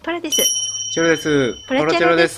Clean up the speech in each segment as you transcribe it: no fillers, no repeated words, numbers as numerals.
パラです。 チェロです。 パラチェロです。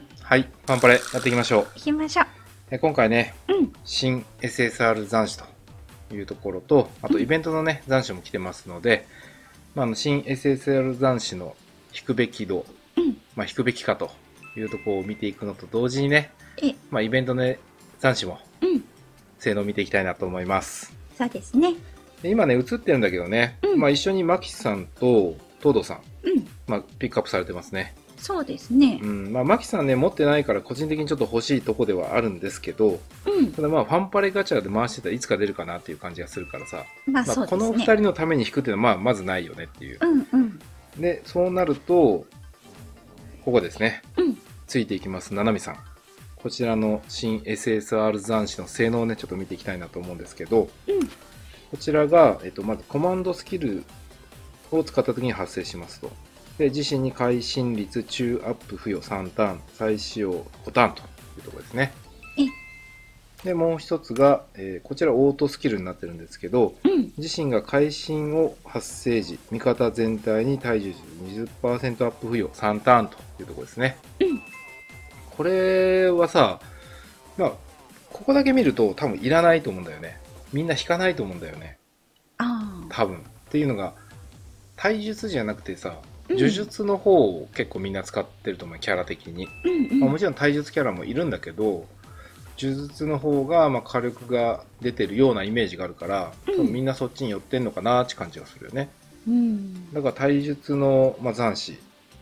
はい、パンパレやっていきましょう。 行きましょう。 今回ね、 うん。 新 SSR 斬首というところと、あとイベントのね、斬首も来てますので、新 SSR 斬首の引くべき度、引くべきかというところを見ていくのと同時にね、イベントの斬首も、性能を見ていきたいなと思います。 そうですね。 で今ね、映ってるんだけどね、一緒にマキさんと東堂さん、ピックアップされてますね。 そうですね。 マキさんね、持ってないから個人的にちょっと欲しいとこではあるんですけど、ただファンパレガチャで回してたらいつか出るかなっていう感じがするからさ、この2人のために引くっていうのはまずないよねっていう。で、そうなると、ここですね。ついていきます、ななみさん。こちらの新 SSR 斬首の性能をね、ちょっと見ていきたいなと思うんですけど、こちらが、まずコマンドスキルを使った時に発生しますと。で、自身に会心率中アップ付与3ターン、再使用5ターンというところですね。で、もう一つが、こちらオートスキルになってるんですけど、自身が会心を発生時、味方全体に体重 20% アップ付与3ターンというところですね。これはさ、ここだけ見ると多分いらないと思うんだよね。みんな引かないと思うんだよね。多分。っていうのが、体術じゃなくてさ、呪術の方を結構みんな使ってると思う、キャラ的に。もちろん体術キャラもいるんだけど、呪術の方が火力が出てるようなイメージがあるから、みんなそっちに寄ってんのかなって感じがするよね。だから体術の、斬首、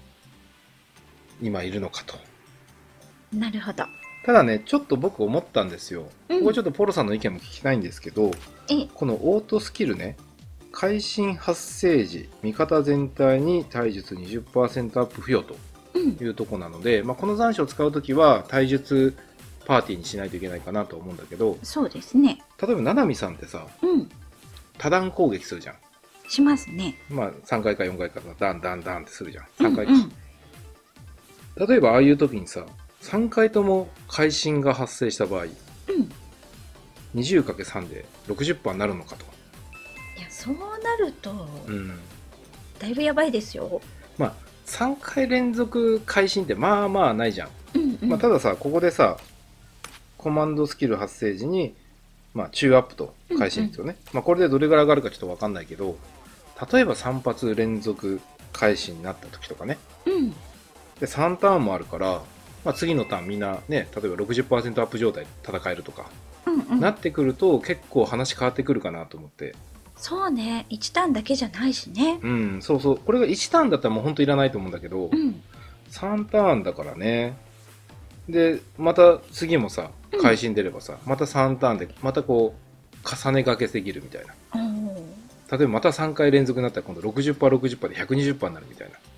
今いるのかと。 なるほど。 ただね、ちょっと僕思ったんですよ。ここちょっとポロさんの意見も聞きたいんですけど、このオートスキルね、会心発生時、味方全体に体術 20% アップ付与というとこなので、この残暑を使うときは体術パーティーにしないといけないかなと思うんだけど、 そうですね。 例えばななみさんってさ、多段攻撃するじゃん。 しますね。 3回か4回かダンダンダンってするじゃん。3回か。例えばああいう時にさ、3回とも会心が発生した場合、20×3 で 60% になるのかと。 いや、そうなると、だいぶやばいですよ。 3回連続会心ってないじゃん。たださ、ここでさ、コマンドスキル発生時に、中アップと会心ですよね。これでどれぐらい上がるかちょっとわかんないけど、例えば3発連続会心になった時とかね。で、3ターンもあるから、次のターンみんなね、例えば 60% アップ状態で戦えるとか、なってくると結構話変わってくるかなと思って。 そうね、1ターンだけじゃないしね。 そうそう。これが1ターンだったらもう本当いらないと思うんだけど、3ターンだからね。で、また次もさ、会心出ればさ、また3ターンで、またこう、重ね掛けできるみたいな。例えばまた3回連続になったら今度 60%、60% で 120% になるみたいな。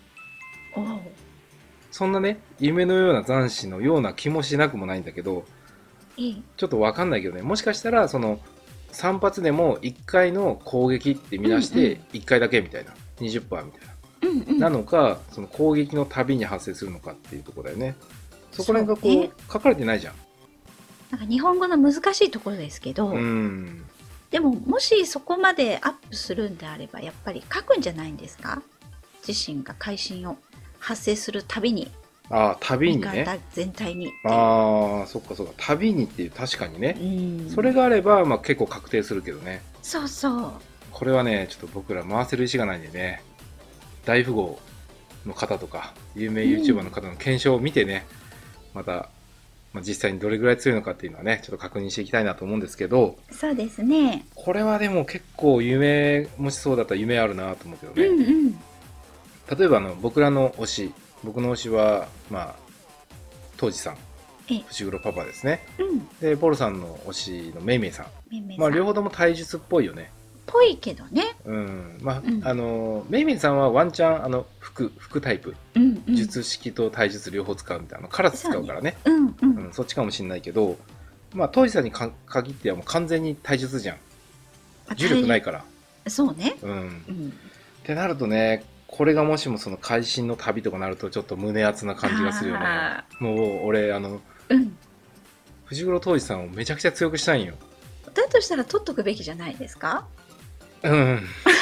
そんなね、夢のような斬首のような気もしなくもないんだけど、ちょっとわかんないけどね、もしかしたらその3発でも1回の攻撃って見なして1回だけみたいな、20% みたいな、なのか、その攻撃のたびに発生するのかっていうところだよね。そこら辺がこう書かれてないじゃん。 なんか日本語の難しいところですけど、でももしそこまでアップするんであればやっぱり書くんじゃないんですか？自身が会心を発生するたびに。 旅にね。 味方全体に。 そっかそっか。旅にっていう、確かにね。それがあれば、結構確定するけどね。 そうそう。 これはね、ちょっと僕ら回せる石がないんでね、大富豪の方とか、有名 YouTuber の方の検証を見てね、また、実際にどれぐらい強いのかっていうのはね、ちょっと確認していきたいなと思うんですけど、 そうですね。 これはでも結構夢、もしそうだったら夢あるなと思うけどね。例えば僕らの推し、僕の推しは、当時さん、伏黒パパですね。で、ポルさんの推しのメイメイさん。両方とも体術っぽいよね。 ぽいけどね。 メイメイさんはワンチャン、服タイプ。術式と体術両方使うみたいな。カラス使うからね。そっちかもしんないけど、当時さんに限ってはもう完全に体術じゃん。重力ないから。 そうね。 ってなるとね、これがもしもその会心の旅とかなるとちょっと胸熱な感じがするよね。もう俺藤黒当時さんをめちゃくちゃ強くしたいんよ。 だとしたら取っとくべきじゃないですか？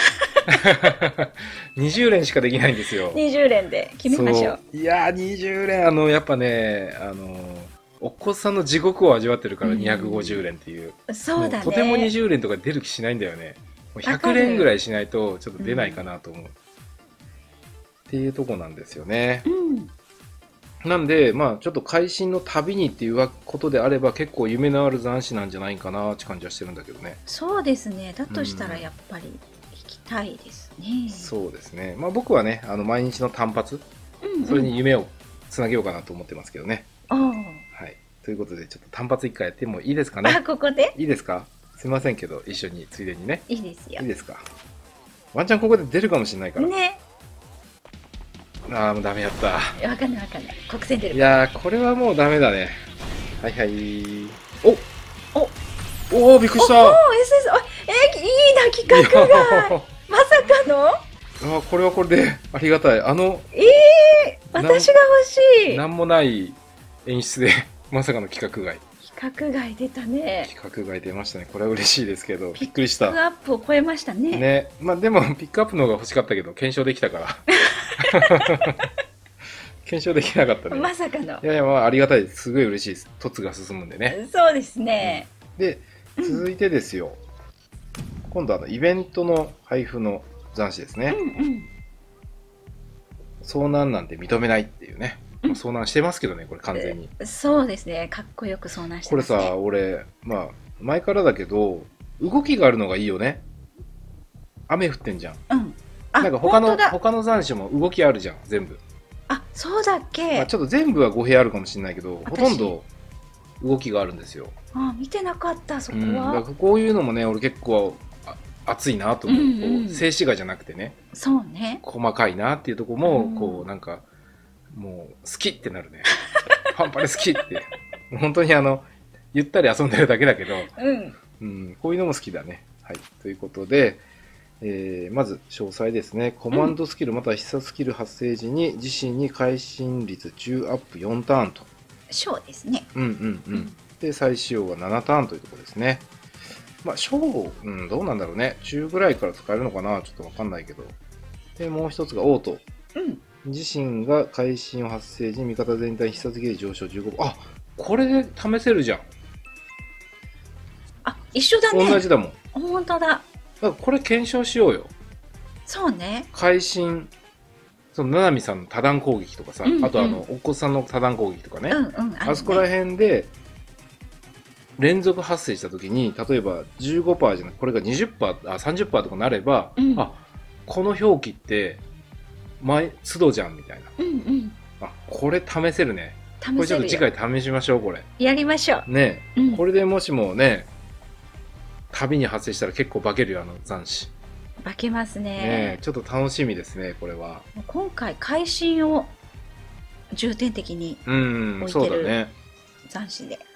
20連しかできないんですよ。 20連で決めましょう。 いやー、20連、やっぱね、お子さんの地獄を味わってるから250連っていう。 そうだね。 とても20連とか出る気しないんだよね。100連ぐらいしないとちょっと出ないかなと思う。っていうとこなんですよね。なんで、まあ、ちょっと会心の旅にっていうことであれば、結構夢のある斬新なんじゃないかなって感じはしてるんだけどね。 そうですね。だとしたらやっぱり行きたいですね。 そうですね。まあ僕はね、毎日の単発、それに夢をつなげようかなと思ってますけどね。はい。ということで、ちょっと単発1回やってもいいですかね。 ここでいいですか？すいませんけど、一緒に、ついでにね。 いいですよ。 いいですか？ワンチャンここで出るかもしれないから。 ね。 ああ、もうダメやった。 わかんないわかんない。国選出る。 いやー、これはもうダメだね。はいはい。おびっくりした。 いいな、企画が。まさかのこれはこれでありがたい。私が欲しい。 なんもない演出で、まさかの企画外。 企画外出たね。 企画外出ましたね。これは嬉しいですけど、びっくりした。 ピックアップを超えましたね。 ね。まあでも、ピックアップの方が欲しかったけど、検証できたから。検証できなかったね。 まさかの。 いやいや、まあありがたいです。すごい嬉しいです。凸が進むんでね。 そうですね。 で、続いてですよ。今度はイベントの配布の斬新ですね。遭難なんて認めないっていうね。遭難してますけどね、これ完全に。 そうですね。かっこよく遭難してますね。 これさ、俺、まあ、前からだけど、動きがあるのがいいよね。雨降ってんじゃん。なんか他の斬新も動きあるじゃん、全部。 あ、そうだっけ。 ちょっと全部は語弊あるかもしれないけど、ほとんど動きがあるんですよ。 見てなかった、そこは。 だからこういうのもね、俺結構熱いなと思う。静止画じゃなくてね。 そうね。 細かいなっていうところも、こうなんか、もう好きってなるね。ファンパレ好きって。本当にゆったり遊んでるだけだけど、こういうのも好きだね。はい。ということで、まず詳細ですね。コマンドスキルまたは必殺スキル発生時に自身に会心率10アップ4ターンと。 小ですね。 で、再使用が7ターンというところですね。まあ、小、どうなんだろうね。中ぐらいから使えるのかなちょっとわかんないけど。で、もう一つがオート。自身が会心を発生時に味方全体必殺ゲージ上昇15%。あ、これで試せるじゃん。 あ、一緒だね。 同じだもん。 本当だ。 だからこれ検証しようよ。 そうね。 会心、その、ななみさんの多段攻撃とかさ、あとお子さんの多段攻撃とかね。あそこら辺で、連続発生したときに、例えば 15% じゃなくて、これが 20%、30% とかなれば、あ、この表記って、都度じゃんみたいな。これ試せるね。これちょっと次回試しましょう、これ。 やりましょう。 ね、これでもしもね、旅に発生したら結構化けるよ、斬新。 化けますね。 ちょっと楽しみですね、これは。 今回、会心を重点的に置いてる斬新で。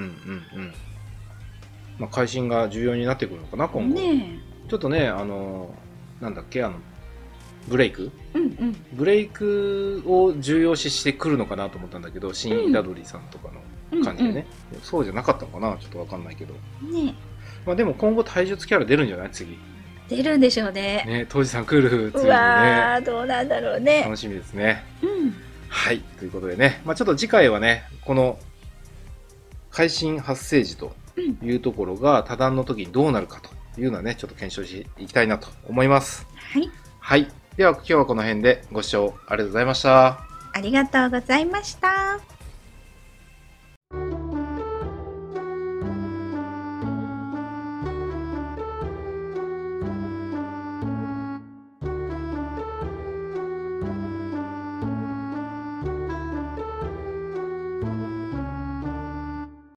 まあ、会心が重要になってくるのかな、今後。ちょっとね、なんだっけ、ブレイク、ブレイクを重要視してくるのかなと思ったんだけど、新イダドリさんとかの感じでね、そうじゃなかったのかな、ちょっとわかんないけど。まあでも今後体術キャラ出るんじゃない？次。 出るんでしょうね。 ね、当時さん来る次にね。うわー、どうなんだろうね。 楽しみですね。はい、ということでね、まあちょっと次回はね、この会心発生時というところが多段の時にどうなるかというのはね、ちょっと検証していきたいなと思います。はい。では今日はこの辺でご視聴ありがとうございました。 ありがとうございました。